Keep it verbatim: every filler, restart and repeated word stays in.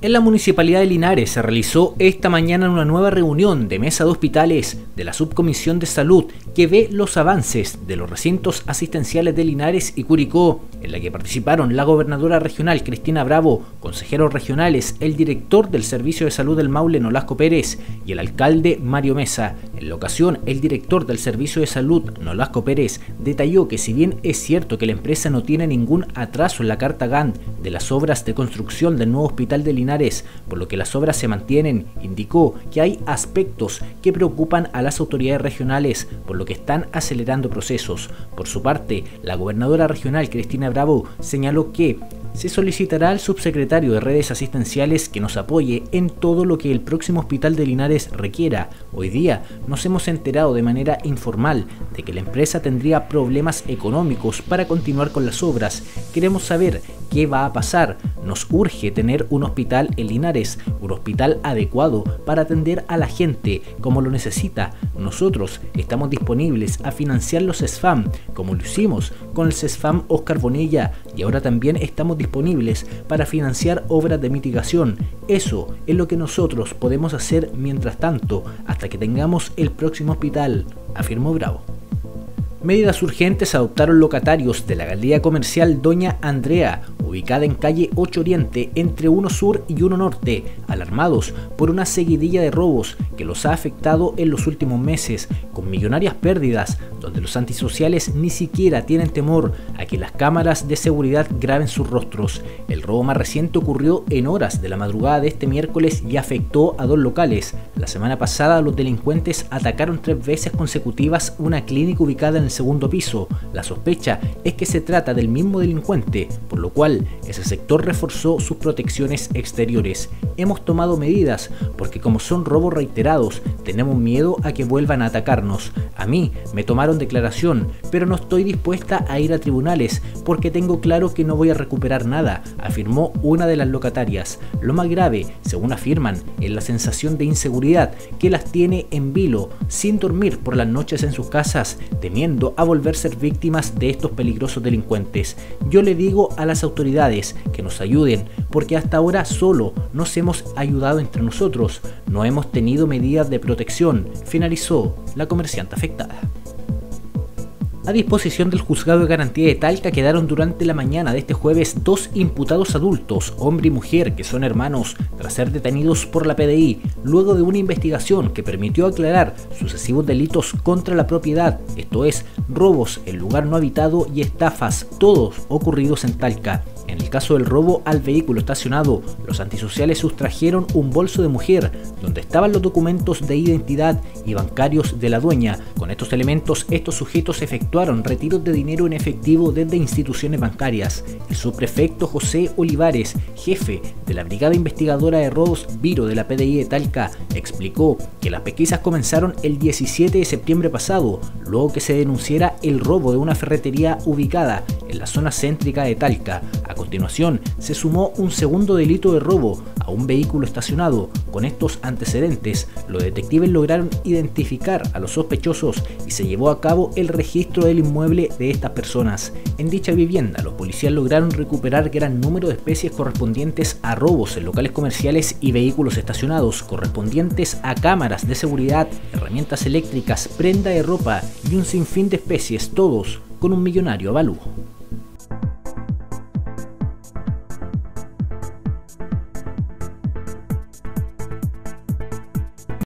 En la Municipalidad de Linares se realizó esta mañana una nueva reunión de mesa de hospitales de la Subcomisión de Salud que ve los avances de los recintos asistenciales de Linares y Curicó, en la que participaron la gobernadora regional Cristina Bravo, consejeros regionales, el director del Servicio de Salud del Maule Nolasco Pérez y el alcalde Mario Mesa. En la ocasión, el director del Servicio de Salud Nolasco Pérez detalló que si bien es cierto que la empresa no tiene ningún atraso en la carta Gantt de las obras de construcción del nuevo hospital de Linares, por lo que las obras se mantienen, indicó que hay aspectos que preocupan a las autoridades regionales, por lo que están acelerando procesos. Por su parte, la gobernadora regional Cristina Bravo señaló que se solicitará al subsecretario de redes asistenciales que nos apoye en todo lo que el próximo hospital de Linares requiera. Hoy día nos hemos enterado de manera informal de que la empresa tendría problemas económicos para continuar con las obras. Queremos saber qué va a pasar. Nos urge tener un hospital en Linares, un hospital adecuado para atender a la gente como lo necesita. Nosotros estamos disponibles a financiar los CESFAM, como lo hicimos con el CESFAM Oscar Bonilla, y ahora también estamos disponibles para financiar obras de mitigación. Eso es lo que nosotros podemos hacer mientras tanto, hasta que tengamos el próximo hospital, afirmó Bravo. Medidas urgentes adoptaron locatarios de la galería comercial Doña Andrea, ubicada en calle ocho Oriente, entre uno Sur y uno Norte, alarmados por una seguidilla de robos que los ha afectado en los últimos meses, con millonarias pérdidas, donde los antisociales ni siquiera tienen temor a que las cámaras de seguridad graben sus rostros. El robo más reciente ocurrió en horas de la madrugada de este miércoles y afectó a dos locales. La semana pasada los delincuentes atacaron tres veces consecutivas una clínica ubicada en el segundo piso. La sospecha es que se trata del mismo delincuente, por lo cual ese sector reforzó sus protecciones exteriores. Hemos tomado medidas porque como son robos reiterados, tenemos miedo a que vuelvan a atacarnos. A mí me tomaron declaración, pero no estoy dispuesta a ir a tribunales porque tengo claro que no voy a recuperar nada, afirmó una de las locatarias. Lo más grave, según afirman, es la sensación de inseguridad que las tiene en vilo, sin dormir por las noches en sus casas, temiendo a volver a ser víctimas de estos peligrosos delincuentes. Yo le digo a las autoridades que nos ayuden, porque hasta ahora solo nos hemos ayudado entre nosotros, no hemos tenido medidas de protección, finalizó la comerciante afectada. A disposición del Juzgado de Garantía de Talca quedaron durante la mañana de este jueves dos imputados adultos, hombre y mujer, que son hermanos, tras ser detenidos por la P D I, luego de una investigación que permitió aclarar sucesivos delitos contra la propiedad, esto es, robos en lugar no habitado y estafas, todos ocurridos en Talca. En el caso del robo al vehículo estacionado, los antisociales sustrajeron un bolso de mujer donde estaban los documentos de identidad y bancarios de la dueña. Con estos elementos, estos sujetos efectuaron retiros de dinero en efectivo desde instituciones bancarias. El subprefecto José Olivares, jefe de la Brigada Investigadora de Robos Viro de la P D I de Talca, explicó que las pesquisas comenzaron el diecisiete de septiembre pasado, luego que se denunciara el robo de una ferretería ubicada en la zona céntrica de Talca. A continuación, se sumó un segundo delito de robo a un vehículo estacionado. Con estos antecedentes, los detectives lograron identificar a los sospechosos y se llevó a cabo el registro del inmueble de estas personas. En dicha vivienda, los policías lograron recuperar gran número de especies correspondientes a robos en locales comerciales y vehículos estacionados, correspondientes a cámaras de seguridad, herramientas eléctricas, prenda de ropa y un sinfín de especies, todos con un millonario avalúo.